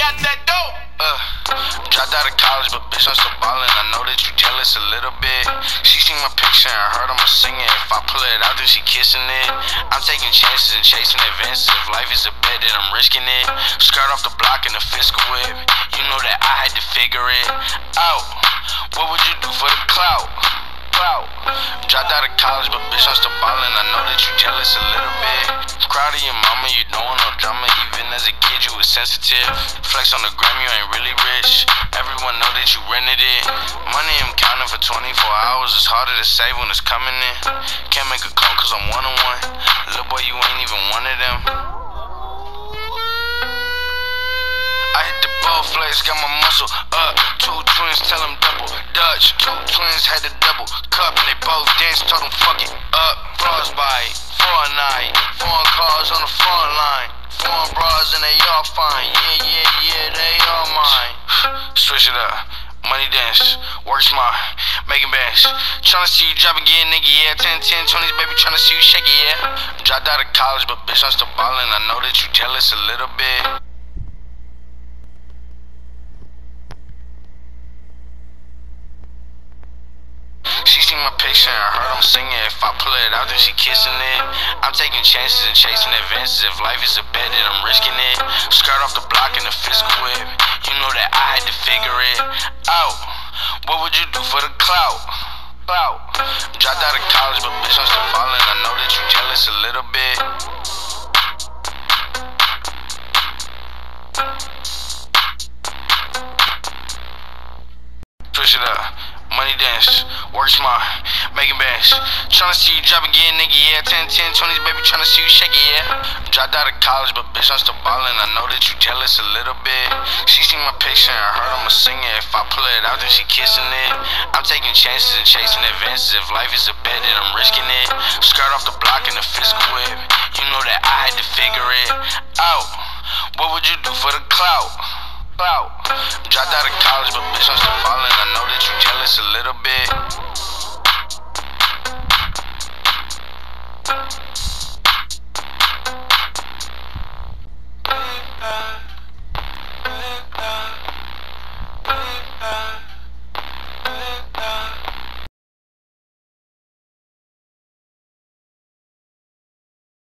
got that dope. Dropped out of college, but bitch, I'm still ballin'. I know that you jealous a little bit. She seen my picture and heard I'ma sing it. If I pull it out, then she kissing it. I'm taking chances and chasing advances. If life is a bet, then I'm risking it. Skirt off the block in the fiscal whip. You know that I had to figure it out. What would you do for the clout? Dropped out of college, but bitch, I'm still ballin'. I know that you jealous a little bit. Proud of your mama, you don't want no drama. Even as a kid, you was sensitive. Flex on the gram, you ain't really rich. Everyone know that you rented it. Money I'm counting for 24 hours. It's harder to save when it's coming in. Can't make a clone cause I'm one-on-one. Little boy, you ain't even one of them. I hit the ball flex, got my muscle up. Two twins, tell them double Dutch. Two twins had the double cup and they both danced, told them fuck it up. Frostbite, for a night. Foreign cars on the front line. Foreign bras and they all fine. Yeah, they all mine. Switch it up. Money dance, work smart, making bands. Tryna see you drop again, nigga, yeah. 10, 20s, baby, tryna see you shake it, yeah. Dropped out of college, but bitch, I'm still ballin'. I know that you jealous a little bit. She seen my picture and heard I'm singing. If I pull it out, then she kissing it. I'm taking chances and chasing advances. If life is a bet, then I'm risking it. Skirt off the block in the fiscal whip. You know that I had to figure it out. What would you do for the clout? Dropped out of college, but bitch, I'm still ballin'. I know that you jealous a little bit. Switch it up. Money dance, work smart, making bands. Tryna see you drop again, nigga, yeah. 10, 20s, baby, tryna see you shake it, yeah. Dropped out of college, but bitch, I'm still ballin'. I know that you jealous a little bit. She seen my picture and heard I'ma sing it. If I pull it out, then she kissing it. I'm taking chances and chasing advances. If life is a bet, then I'm risking it. Skirt off the block in the fiscal whip. You know that I had to figure it out. What would you do for the clout? Dropped out of college, but bitch, I'm still ballin'. I know that you jealous a little bit.